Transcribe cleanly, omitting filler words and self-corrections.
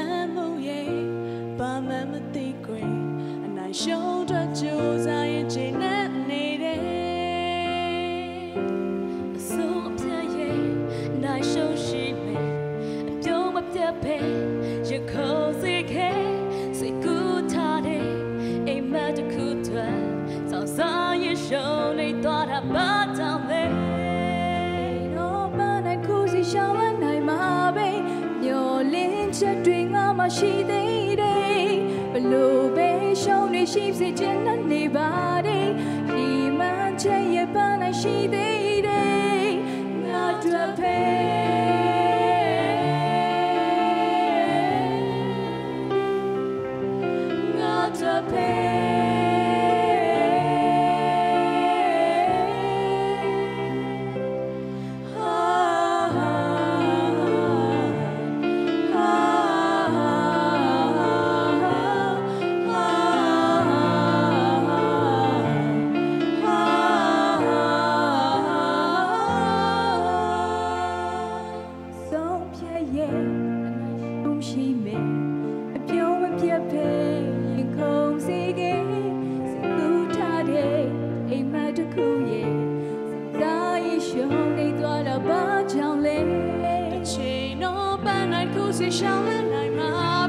မှုရဲ့ဘာမှမသိခွင့်အနိုင်ရှုံးတော့ကြိုးစားရင်ချိန်နဲ့နေတယ်အစိုးအပြည့်ရဲ့နိုင်ရှုံးရှိမယ်အပြုံးမပြတ်ပဲရခိုးစေခဲ့စိတ်ကူးထားတဲ့အိမ်မက်တစ်ခုတည်းစောင့်စားရရှုံးနေသွားတာဘာကြောင့်လဲတော့မနိုင်ခုစီရှောင်းမနိုင်မှာပဲမျောလင်းချက်တွေငါမှရှိသေးတယ်ဘလို့ပဲရှုံးနေရှိစေချင်နေပါတယ်ဒီမှချက်ရဲ့ပန်းနိုင်ရှိသေးတယ်ငါတို့ပဲငါတို့ပဲရှိမယ်အပြုံးမပြတ်ပဲရင်ခုန်စေခဲ့စိတ်ကူးထားတဲ့အိမ်မက်တစ်ခုရဲ့သာရရှုံးနေသွားတော့ဘာကြောင့်လဲတစ်ချိန်တော့ပန်းနိုင်ခုစီရှောင်းနိုင်မှာ